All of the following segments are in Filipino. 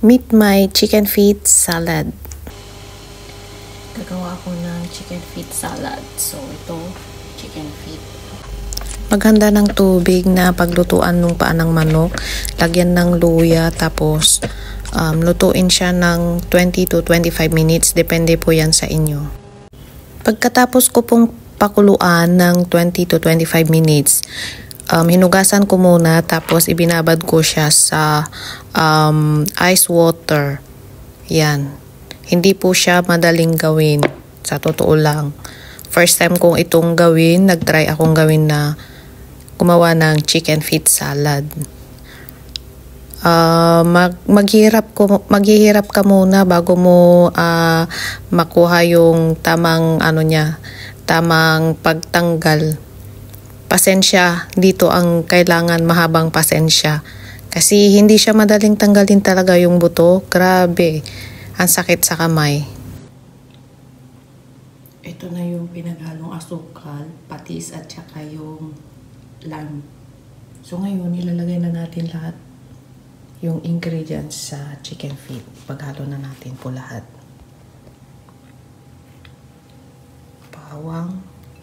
Meet my chicken feet salad. Gagawa ako ng chicken feet salad. So, ito, chicken feet. Maghanda ng tubig na paglutuan ng paa ng manok. Lagyan ng luya, tapos lutuin siya ng 20 to 25 minutes. Depende po yan sa inyo. Pagkatapos ko pong pakuluan ng 20 to 25 minutes, hinugasan ko muna, tapos ibinabad ko siya sa ice water. Yan. Hindi po siya madaling gawin. Sa totoo lang. First time kong itong gawin, nagtry akong gawin na gumawa ng chicken feet salad. Maghihirap ka muna bago mo makuha yung tamang tamang pagtanggal. Pasensya, dito ang kailangan, mahabang pasensya. Kasi hindi siya madaling tanggalin talaga yung buto. Grabe, ang sakit sa kamay. Ito na yung pinaghalong asukal, patis at saka yung lime. So ngayon, ilalagay na natin lahat yung ingredients sa chicken feet. Paghalo na natin po lahat. Bawang,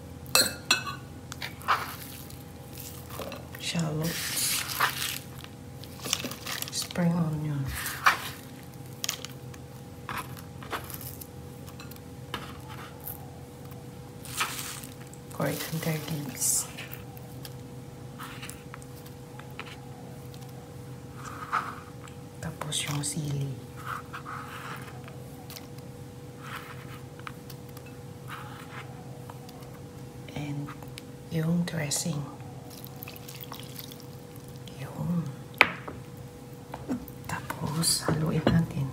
shallots, spring onion, coriander leaves, tapos yung sili, and yung dressing. Tapos, haluin natin.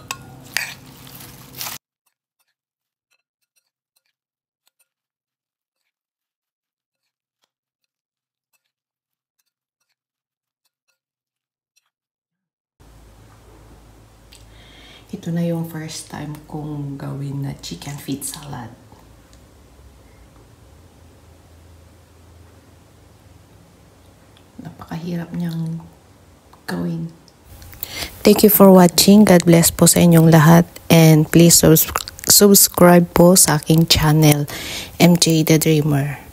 Ito na yung first time kong gawin na chicken feet salad. Napakahirap niyang gawin. Thank you for watching. God bless po sa inyong lahat. And please subscribe po sa aking channel, MJ the Dreamer.